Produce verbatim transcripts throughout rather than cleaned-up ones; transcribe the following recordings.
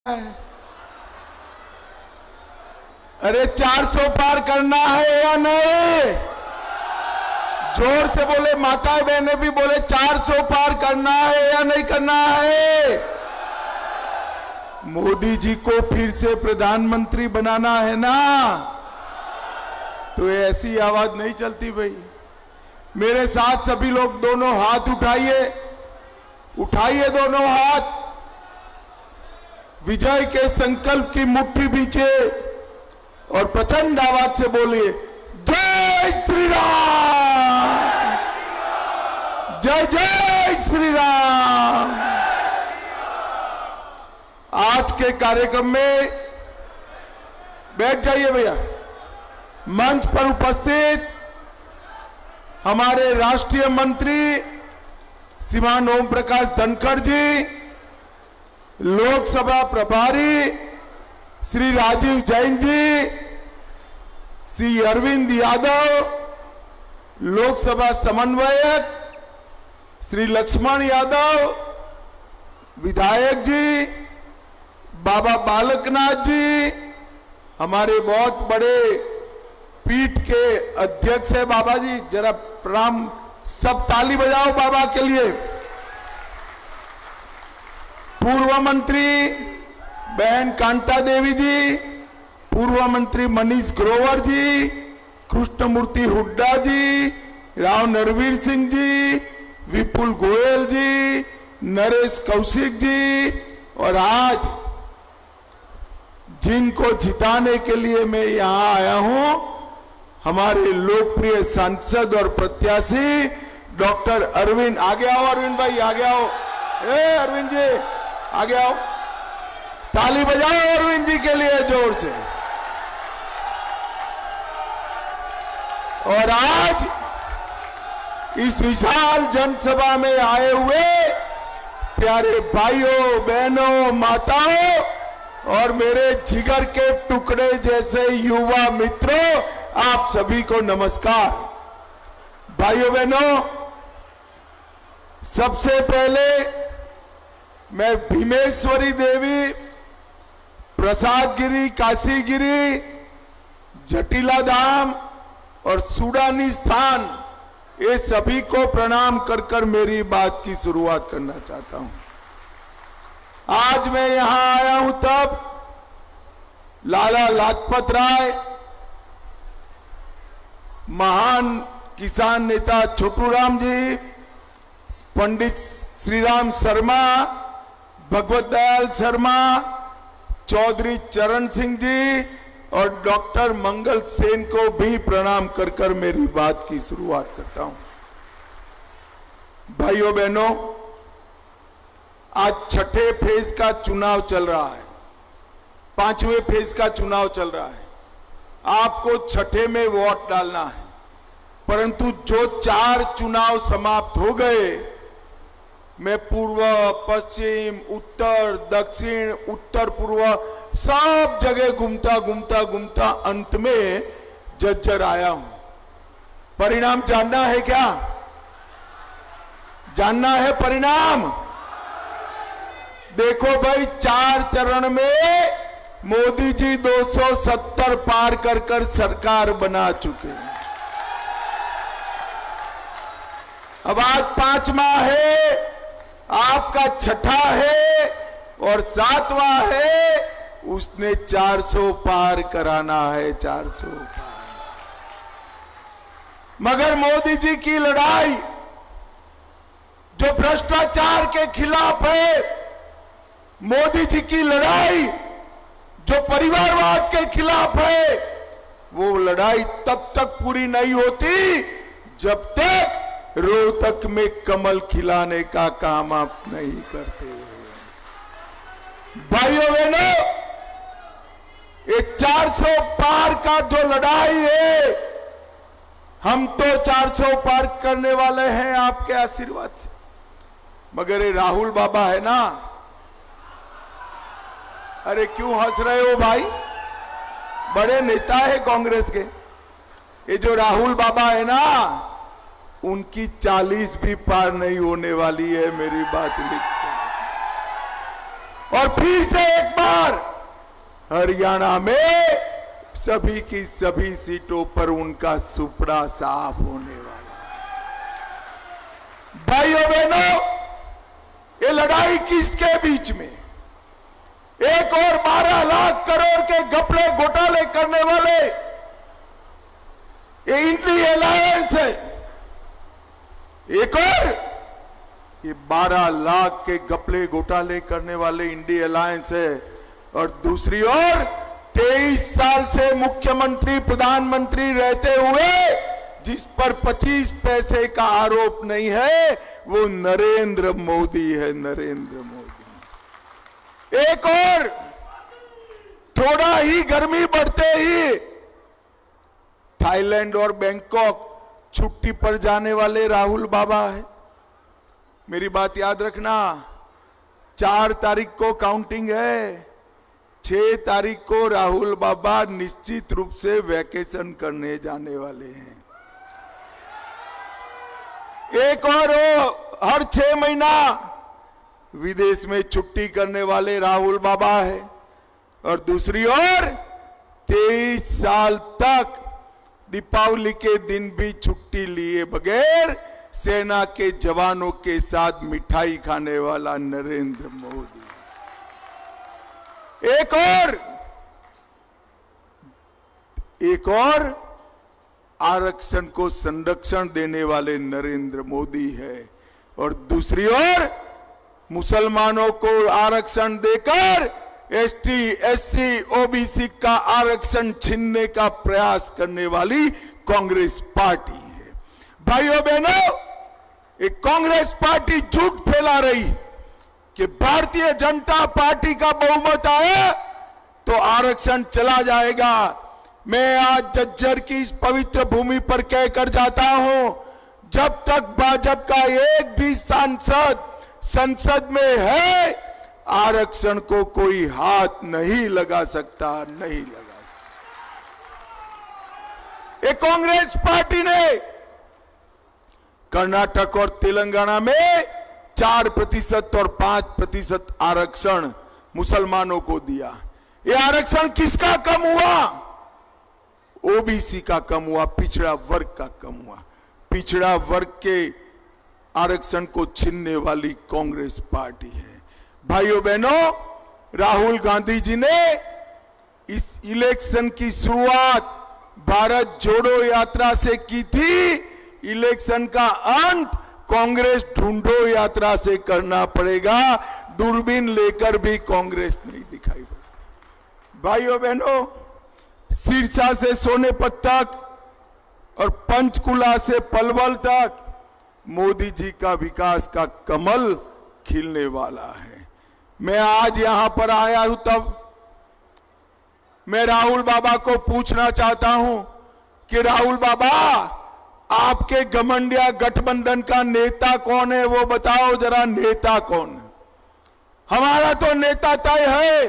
अरे चार सौ पार करना है या नहीं? जोर से बोले, माताएं बहनें भी बोले, चार सौ पार करना है या नहीं करना है? मोदी जी को फिर से प्रधानमंत्री बनाना है ना, तो ऐसी आवाज नहीं चलती भाई। मेरे साथ सभी लोग दोनों हाथ उठाइए, उठाइए दोनों हाथ, विजय के संकल्प की मुट्ठी पीछे और प्रचंड आवाज से बोलिए, जय श्री राम, जय जय श्री राम। आज के कार्यक्रम में बैठ जाइए भैया। मंच पर उपस्थित हमारे राष्ट्रीय मंत्री श्रीमान ओम प्रकाश धनखड़ जी, लोकसभा प्रभारी श्री राजीव जैन जी, श्री अरविंद यादव, लोकसभा समन्वयक श्री लक्ष्मण यादव, विधायक जी बाबा बालकनाथ जी, हमारे बहुत बड़े पीठ के अध्यक्ष है बाबा जी, जरा प्रणाम, सब ताली बजाओ बाबा के लिए। पूर्व मंत्री बहन कांता देवी जी, पूर्व मंत्री मनीष ग्रोवर जी, कृष्णमूर्ति हुड्डा जी, राव नरवीर सिंह जी, विपुल गोयल जी, नरेश कौशिक जी, और आज जिनको जिताने के लिए मैं यहां आया हूं, हमारे लोकप्रिय सांसद और प्रत्याशी डॉक्टर अरविंद। आगे आओ अरविंद भाई, आगे आओ। ए अरविंद जी आगे आओ, ताली बजाओ अरविंद जी के लिए जोर से। और आज इस विशाल जनसभा में आए हुए प्यारे भाइयों बहनों माताओं और मेरे जिगर के टुकड़े जैसे युवा मित्रों, आप सभी को नमस्कार। भाइयों बहनों, सबसे पहले मैं भीमेश्वरी देवी, प्रसाद गिरी, काशी गिरी, जटिला धाम और सूडानी स्थान, ये सभी को प्रणाम कर कर मेरी बात की शुरुआत करना चाहता हूं। आज मैं यहां आया हूं तब लाला लाजपत राय, महान किसान नेता छोटूराम जी, पंडित श्रीराम शर्मा, भगवत दयाल शर्मा, चौधरी चरण सिंह जी और डॉक्टर मंगल सेन को भी प्रणाम कर कर मेरी बात की शुरुआत करता हूं। भाइयों बहनों, आज छठे फेज का चुनाव चल रहा है, पांचवें फेज का चुनाव चल रहा है। आपको छठे में वोट डालना है, परंतु जो चार चुनाव समाप्त हो गए, मैं पूर्व, पश्चिम, उत्तर, दक्षिण, उत्तर पूर्व सब जगह घूमता घूमता घूमता अंत में जज्जर आया हूं। परिणाम जानना है क्या? जानना है परिणाम? देखो भाई, चार चरण में मोदी जी दो सौ सत्तर पार कर कर सरकार बना चुके हैं। अब आज पांचवा है, आपका छठा है और सातवां है, उसने चार सौ पार कराना है, चार सौ पार। मगर मोदी जी की लड़ाई जो भ्रष्टाचार के खिलाफ है, मोदी जी की लड़ाई जो परिवारवाद के खिलाफ है, वो लड़ाई तब तक पूरी नहीं होती जब तक रोहतक में कमल खिलाने का काम आप नहीं करते। भाइयों बहनों, ये चार सौ पार का जो लड़ाई है, हम तो चार सौ पार करने वाले हैं आपके आशीर्वाद से। मगर ये राहुल बाबा है ना, अरे क्यों हंस रहे हो भाई? बड़े नेता है कांग्रेस के। ये जो राहुल बाबा है ना, उनकी चालीस भी पार नहीं होने वाली है, मेरी बात लिख। और फिर से एक बार हरियाणा में सभी की सभी सीटों पर उनका सुपड़ा साफ होने वाला है। भाइयों बहनों, ये लड़ाई किसके बीच में? एक और बारह लाख करोड़ के घपले घोटाले करने वाले ये इंडी अलायंस है। एक और ये बारह लाख के घपले घोटाले करने वाले इंडी अलायंस है, और दूसरी ओर तेईस साल से मुख्यमंत्री प्रधानमंत्री रहते हुए जिस पर पच्चीस पैसे का आरोप नहीं है वो नरेंद्र मोदी है। नरेंद्र मोदी। एक और थोड़ा ही गर्मी बढ़ते ही थाईलैंड और बैंकॉक छुट्टी पर जाने वाले राहुल बाबा है। मेरी बात याद रखना, चार तारीख को काउंटिंग है, छह तारीख को राहुल बाबा निश्चित रूप से वैकेशन करने जाने वाले हैं। एक और हर छह महीना विदेश में छुट्टी करने वाले राहुल बाबा है, और दूसरी ओर तेईस साल तक दीपावली के दिन भी छुट्टी लिए बगैर सेना के जवानों के साथ मिठाई खाने वाला नरेंद्र मोदी। एक और एक और आरक्षण को संरक्षण देने वाले नरेंद्र मोदी है, और दूसरी ओर मुसलमानों को आरक्षण देकर एसटी, एससी, ओबीसी का आरक्षण छीनने का प्रयास करने वाली कांग्रेस पार्टी है। भाइयों बहनों, एक कांग्रेस पार्टी झूठ फैला रही कि भारतीय जनता पार्टी का बहुमत आया तो आरक्षण चला जाएगा। मैं आज झज्जर की इस पवित्र भूमि पर कहकर जाता हूं, जब तक भाजपा का एक भी सांसद संसद में है आरक्षण को कोई हाथ नहीं लगा सकता, नहीं लगा सकता। एक कांग्रेस पार्टी ने कर्नाटक और तेलंगाना में चार प्रतिशत और पांच प्रतिशत आरक्षण मुसलमानों को दिया। ये आरक्षण किसका कम हुआ? ओबीसी का कम हुआ, पिछड़ा वर्ग का कम हुआ। पिछड़ा वर्ग के आरक्षण को छीनने वाली कांग्रेस पार्टी है। भाइयों बहनों, राहुल गांधी जी ने इस इलेक्शन की शुरुआत भारत जोड़ो यात्रा से की थी। इलेक्शन का अंत कांग्रेस ढूंढो यात्रा से करना पड़ेगा। दूरबीन लेकर भी कांग्रेस नहीं दिखाई पड़ती। भाइयों बहनों, सिरसा से सोनेपत तक और पंचकुला से पलवल तक मोदी जी का विकास का कमल खिलने वाला है। मैं आज यहां पर आया हूं, तब मैं राहुल बाबा को पूछना चाहता हूं कि राहुल बाबा, आपके घमंडिया गठबंधन का नेता कौन है? वो बताओ जरा, नेता कौन है? हमारा तो नेता तय है।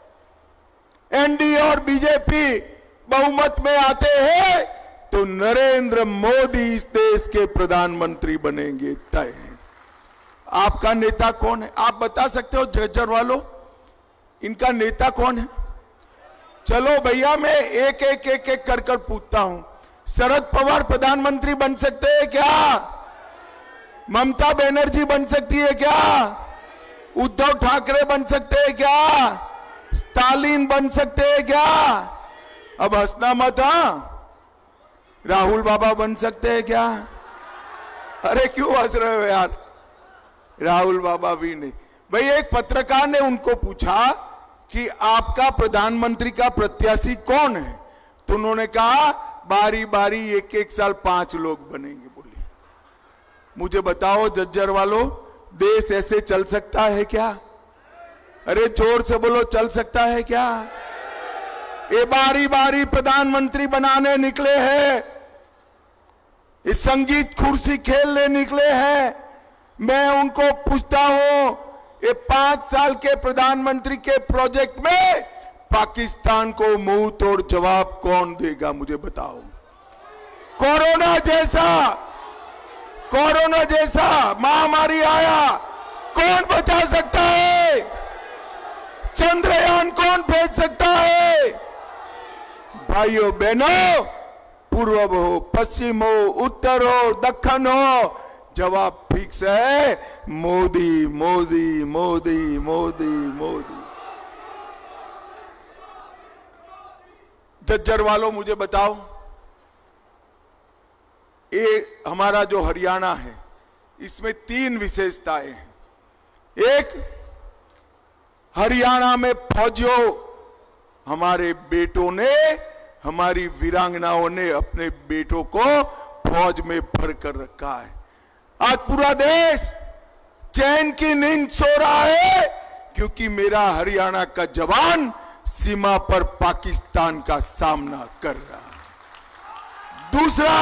एनडीए और बीजेपी बहुमत में आते हैं तो नरेंद्र मोदी इस देश के प्रधानमंत्री बनेंगे, तय है। आपका नेता कौन है? आप बता सकते हो झज्जर वालों, इनका नेता कौन है? चलो भैया, मैं एक एक एक एक कर कर पूछता हूं। शरद पवार प्रधानमंत्री बन सकते हैं क्या? ममता बनर्जी बन सकती है क्या? उद्धव ठाकरे बन सकते हैं क्या? स्टालिन बन सकते हैं क्या? अब हंसना मत। हाँ, राहुल बाबा बन सकते हैं क्या? अरे क्यों हंस रहे हो यार? राहुल बाबा भी नहीं। भाई, एक पत्रकार ने उनको पूछा कि आपका प्रधानमंत्री का प्रत्याशी कौन है, तो उन्होंने कहा बारी बारी एक एक साल पांच लोग बनेंगे। बोले, मुझे बताओ झज्जर वालों, देश ऐसे चल सकता है क्या? अरे जोर से बोलो, चल सकता है क्या? ये बारी बारी प्रधानमंत्री बनाने निकले हैं, ये संगीत कुर्सी खेलने निकले हैं। मैं उनको पूछता हूं, ये पांच साल के प्रधानमंत्री के प्रोजेक्ट में पाकिस्तान को मुंह तोड़ जवाब कौन देगा? मुझे बताओ। कोरोना जैसा कोरोना जैसा महामारी आया, कौन बचा सकता है? चंद्रयान कौन भेज सकता है? भाइयों बहनों, पूर्व हो, पश्चिम हो, उत्तर हो, दक्षिण हो, जवाब फिक्स है, मोदी मोदी मोदी मोदी मोदी। झज्जर वालों मुझे बताओ, ये हमारा जो हरियाणा है इसमें तीन विशेषताएं हैं। एक, हरियाणा में फौजियों, हमारे बेटों ने, हमारी वीरांगनाओं ने अपने बेटों को फौज में भर कर रखा है। आज पूरा देश चैन की नींद सो रहा है क्योंकि मेरा हरियाणा का जवान सीमा पर पाकिस्तान का सामना कर रहा है। दूसरा,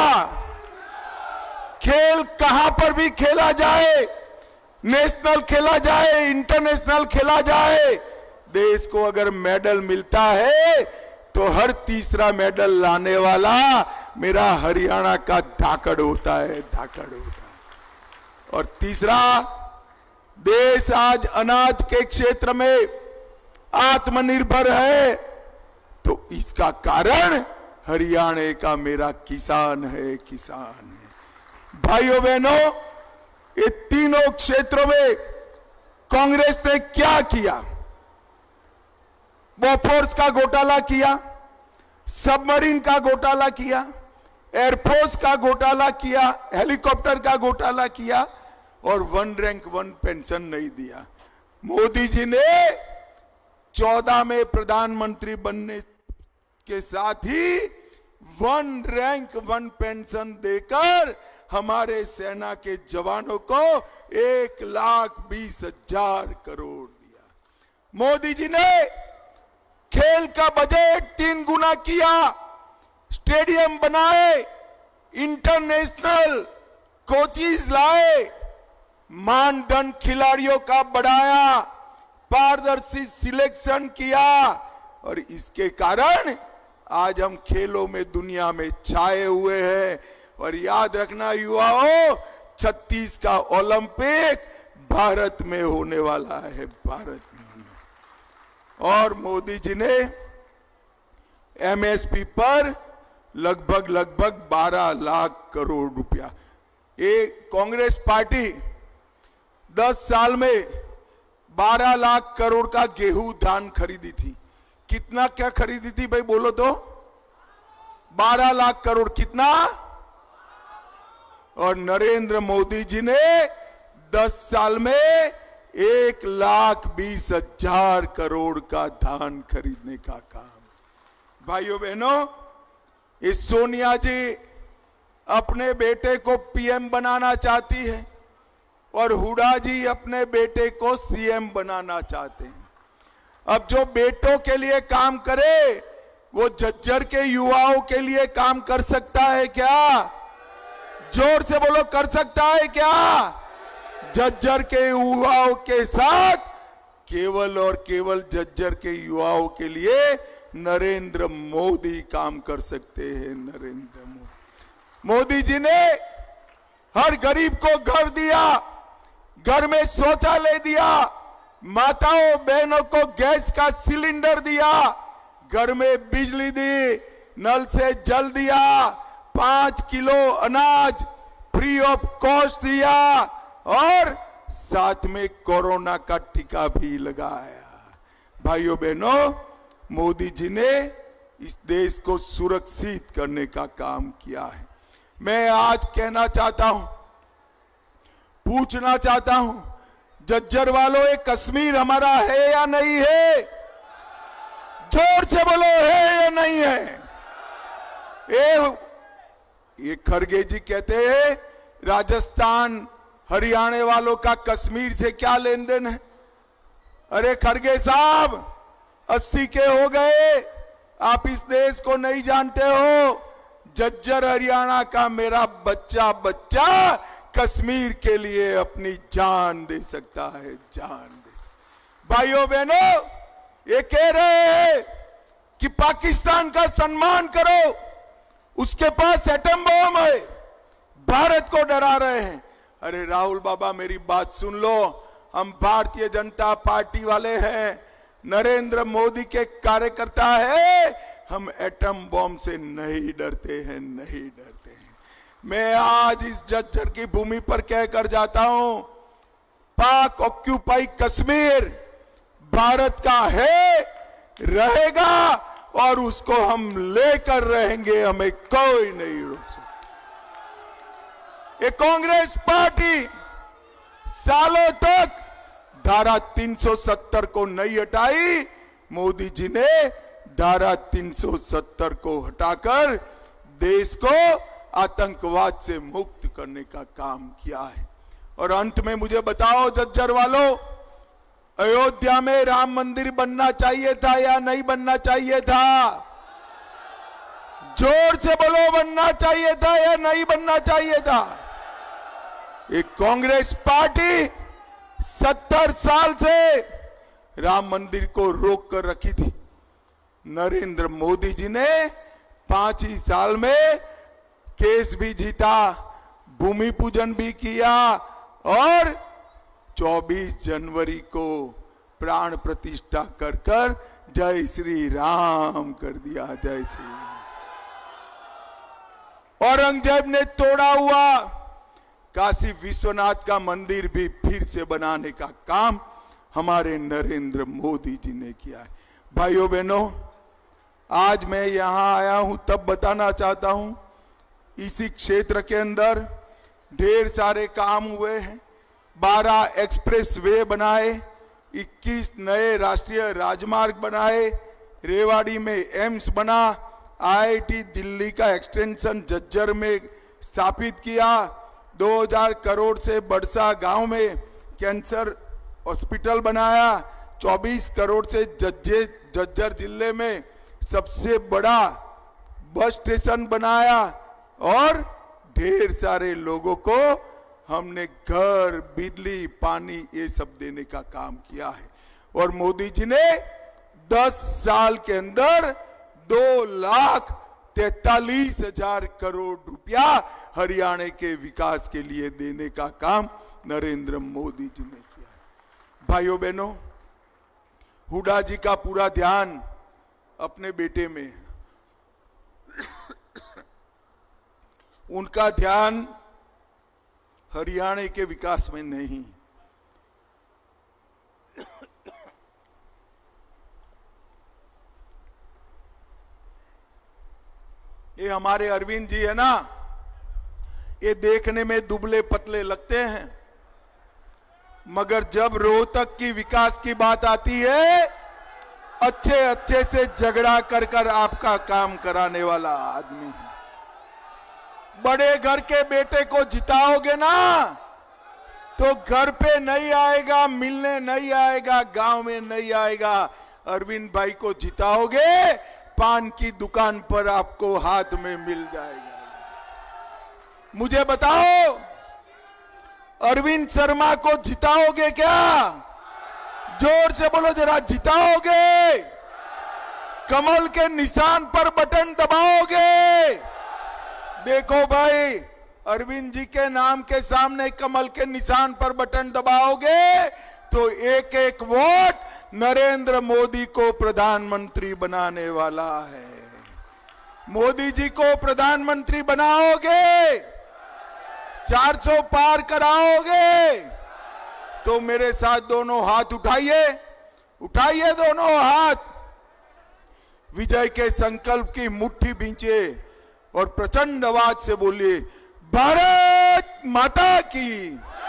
खेल कहां पर भी खेला जाए, नेशनल खेला जाए, इंटरनेशनल खेला जाए, देश को अगर मेडल मिलता है तो हर तीसरा मेडल लाने वाला मेरा हरियाणा का धाकड़ होता है, धाकड़ होता है। और तीसरा, देश आज अनाज के क्षेत्र में आत्मनिर्भर है तो इसका कारण हरियाणा का मेरा किसान है, किसान है। भाइयों बहनों, ये तीनों क्षेत्रों में कांग्रेस ने क्या किया? बोफोर्स का घोटाला किया, सबमरीन का घोटाला किया, एयरफोर्स का घोटाला किया, हेलीकॉप्टर का घोटाला किया और वन रैंक वन पेंशन नहीं दिया। मोदी जी ने चौदह में प्रधानमंत्री बनने के साथ ही वन रैंक वन पेंशन देकर हमारे सेना के जवानों को एक लाख बीस हजार करोड़ दिया। मोदी जी ने खेल का बजट तीन गुना किया, स्टेडियम बनाए, इंटरनेशनल कोचिज लाए, मानदंड खिलाड़ियों का बढ़ाया, पारदर्शी सिलेक्शन किया और इसके कारण आज हम खेलों में दुनिया में छाए हुए हैं। और याद रखना युवाओं, छत्तीस का ओलंपिक भारत में होने वाला है, भारत में होने। और मोदी जी ने एमएसपी पर लगभग लगभग बारह लाख करोड़ रुपया, ये कांग्रेस पार्टी दस साल में बारह लाख करोड़ का गेहूं धान खरीदी थी। कितना क्या खरीदी थी भाई बोलो तो? बारह लाख करोड़। कितना? और नरेंद्र मोदी जी ने दस साल में एक लाख बीस हजार करोड़ का धान खरीदने का काम। भाइयों बहनों, इस सोनिया जी अपने बेटे को पीएम बनाना चाहती है और हुड्डा जी अपने बेटे को सीएम बनाना चाहते हैं। अब जो बेटों के लिए काम करे वो झज्जर के युवाओं के लिए काम कर सकता है क्या? जोर से बोलो, कर सकता है क्या? झज्जर के युवाओं के साथ केवल और केवल झज्जर के युवाओं के लिए नरेंद्र मोदी काम कर सकते हैं। नरेंद्र मोदी मोदी जी ने हर गरीब को घर दिया, घर में शौचालय दिया, माताओं बहनों को गैस का सिलेंडर दिया, घर में बिजली दी, नल से जल दिया, पांच किलो अनाज फ्री ऑफ कॉस्ट दिया और साथ में कोरोना का टीका भी लगाया। भाइयों बहनों, मोदी जी ने इस देश को सुरक्षित करने का काम किया है। मैं आज कहना चाहता हूं, पूछना चाहता हूं, झज्जर वालों, ये कश्मीर हमारा है या नहीं है? जोर से बोलो, है या नहीं है? ये ये खड़गे जी कहते हैं राजस्थान हरियाणा वालों का कश्मीर से क्या लेन देन है? अरे खड़गे साहब, अस्सी के हो गए, आप इस देश को नहीं जानते हो। झज्जर हरियाणा का मेरा बच्चा बच्चा कश्मीर के लिए अपनी जान दे सकता है, जान दे सकता। भाइयों बहनों, ये कह रहे हैं कि पाकिस्तान का सम्मान करो, उसके पास एटम बम है, भारत को डरा रहे हैं। अरे राहुल बाबा, मेरी बात सुन लो, हम भारतीय जनता पार्टी वाले हैं, नरेंद्र मोदी के कार्यकर्ता है, हम एटम बॉम्ब से नहीं डरते हैं, नहीं डरते हैं। मैं आज इस झज्जर की भूमि पर कहकर जाता हूं, पाक ऑक्यूपाई कश्मीर भारत का है, रहेगा और उसको हम लेकर रहेंगे, हमें कोई नहीं रोक सकता। ये कांग्रेस पार्टी सालों तक धारा तीन सौ सत्तर को नहीं हटाई, मोदी जी ने धारा तीन सौ सत्तर को हटाकर देश को आतंकवाद से मुक्त करने का काम किया है। और अंत में मुझे बताओ झज्जर वालों, अयोध्या में राम मंदिर बनना चाहिए था या नहीं बनना चाहिए था? जोर से बोलो, बनना चाहिए था या नहीं बनना चाहिए था? एक कांग्रेस पार्टी सत्तर साल से राम मंदिर को रोक कर रखी थी। नरेंद्र मोदी जी ने पांच ही साल में केस भी जीता, भूमि पूजन भी किया और चौबीस जनवरी को प्राण प्रतिष्ठा कर कर जय श्री राम कर दिया, जय श्री राम। औरंगजेब ने तोड़ा हुआ काशी विश्वनाथ का मंदिर भी फिर से बनाने का काम हमारे नरेंद्र मोदी जी ने किया है। भाइयों बहनों, आज मैं यहां आया हूं तब बताना चाहता हूं, इसी क्षेत्र के अंदर ढेर सारे काम हुए हैं। बारह एक्सप्रेस वे बनाए, इक्कीस नए राष्ट्रीय राजमार्ग बनाए, रेवाड़ी में एम्स बना, आईआईटी दिल्ली का एक्सटेंशन झज्जर में स्थापित किया, दो हज़ार करोड़ से बड़सा गांव में कैंसर हॉस्पिटल बनाया, चौबीस करोड़ से जज्जे झज्जर जिले में सबसे बड़ा बस स्टेशन बनाया और ढेर सारे लोगों को हमने घर, बिजली, पानी ये सब देने का काम किया है। और मोदी जी ने दस साल के अंदर दो लाख तैतालीस हजार करोड़ रुपया हरियाणा के विकास के लिए देने का काम नरेंद्र मोदी जी ने किया है। भाइयों बहनों, हुड्डा जी का पूरा ध्यान अपने बेटे में है, उनका ध्यान हरियाणा के विकास में नहीं। ये हमारे अरविंद जी है ना, ये देखने में दुबले पतले लगते हैं, मगर जब रोहतक की विकास की बात आती है, अच्छे अच्छे से झगड़ा कर कर आपका काम कराने वाला आदमी है। बड़े घर के बेटे को जिताओगे ना तो घर पे नहीं आएगा, मिलने नहीं आएगा, गांव में नहीं आएगा। अरविंद भाई को जिताओगे, पान की दुकान पर आपको हाथ में मिल जाएगा। मुझे बताओ, अरविंद शर्मा को जिताओगे क्या? जोर से बोलो जरा, जिताओगे? कमल के निशान पर बटन दबाओगे? देखो भाई, अरविंद जी के नाम के सामने कमल के निशान पर बटन दबाओगे तो एक एक वोट नरेंद्र मोदी को प्रधानमंत्री बनाने वाला है। मोदी जी को प्रधानमंत्री बनाओगे, चार सौ पार कराओगे तो मेरे साथ दोनों हाथ उठाइए, उठाइए दोनों हाथ, विजय के संकल्प की मुट्ठी भींचे और प्रचंड आवाज से बोलिए, भारत माता की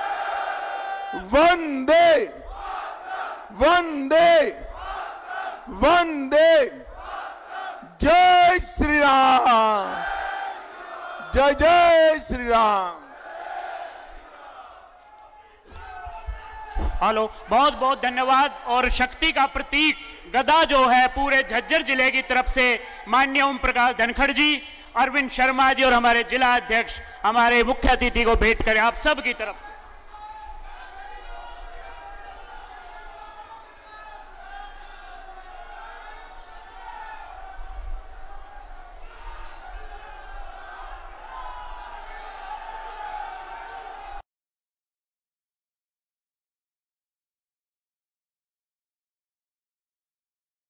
वंदे वंदे वंदे, जय श्री राम, जय जय श्री राम। हेलो, बहुत बहुत धन्यवाद। और शक्ति का प्रतीक गदा जो है पूरे झज्जर जिले की तरफ से माननीय ओम प्रकाश धनखड़ जी, अरविंद शर्मा जी और हमारे जिला अध्यक्ष हमारे मुख्य अतिथि को भेंट करें आप सब की तरफ से।